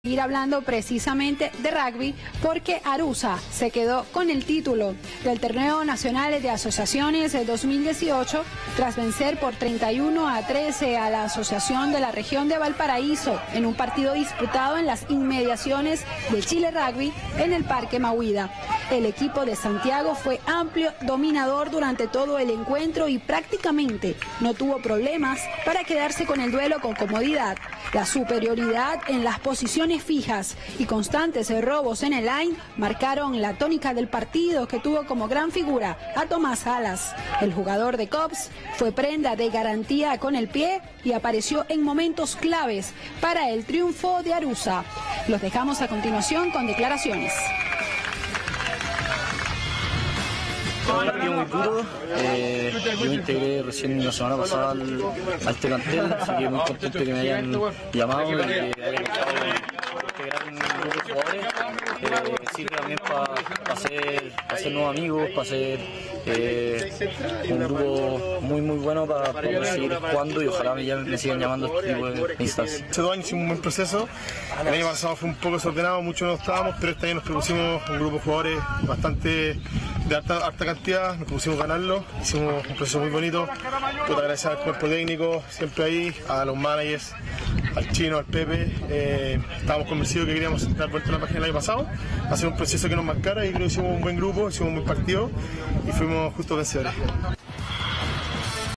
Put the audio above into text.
Ir hablando precisamente de rugby porque Arusa se quedó con el título del Torneo Nacional de Asociaciones de 2018 tras vencer por 31-13 a la Asociación de la Región de Valparaíso en un partido disputado en las inmediaciones de Chile Rugby en el Parque Mahuida. El equipo de Santiago fue amplio dominador durante todo el encuentro y prácticamente no tuvo problemas para quedarse con el duelo con comodidad. La superioridad en las posiciones fijas y constantes robos en el line marcaron la tónica del partido, que tuvo como gran figura a Tomás Salas. El jugador de Cops fue prenda de garantía con el pie y apareció en momentos claves para el triunfo de Arusa. Los dejamos a continuación con declaraciones. Un partido muy duro, yo me integré recién la semana pasada al plantel, así que muy contento que me hayan llamado y que hayan integrar un grupo de jugadores, sirve también para hacer nuevos amigos, para hacer un grupo muy bueno para poder seguir jugando y ojalá me sigan llamando este tipo de instancias. Hace 2 años hicimos un buen proceso, el año pasado fue un poco desordenado, muchos no estábamos, pero este año nos propusimos un grupo de jugadores bastante de alta cantidad, nos propusimos ganarlo, hicimos un proceso muy bonito, agradecer al cuerpo técnico, siempre ahí, a los managers, al Chino, al Pepe, estábamos convencidos que queríamos dar vuelta a la página el año pasado, hacer un proceso que nos marcara y creo que hicimos un buen grupo, hicimos un buen partido y fuimos justos vencedores.